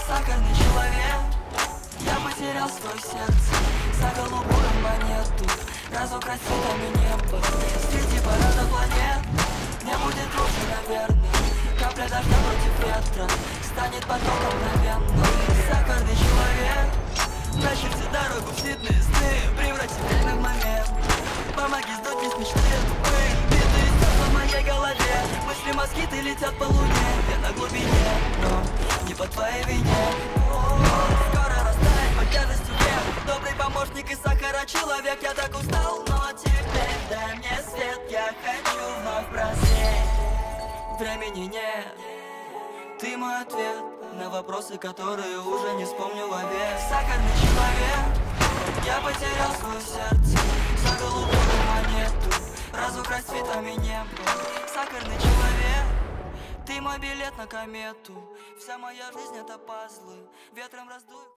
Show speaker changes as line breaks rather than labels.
Сахарный человек, я потерял свое сердце за голубую монету. Разукрась цветами небо среди парада планет. Мне будет лучше, наверное. Капля дождя против ветра станет потоком мгновенно. Сахарный человек, нащупай дорогу в светлые сны, преврати время в момент. Помоги сдуть бессмешные тупые битые стекла в моей голове. Мысли москиты летят по луне, я на глубине, но не по твоей вине. Скоро растает под тяжестью век. Добрый помощник и сахара человек. Я так устал, но теперь дай мне свет. Я хочу вновь прозреть. Времени нет, ты мой ответ на вопросы, которые уже не вспомню вовек. Сахарный человек, я потерял свое сердце за голубую монету. Разукрась цветами небо. Сахарный человек, ты мой билет на комету. Вся моя жизнь это пазлы, ветром раздуй.